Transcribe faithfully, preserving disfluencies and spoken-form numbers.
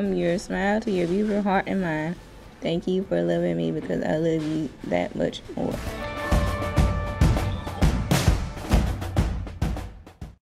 from your smile to your beautiful heart and mind. Thank you for loving me because I love you that much more.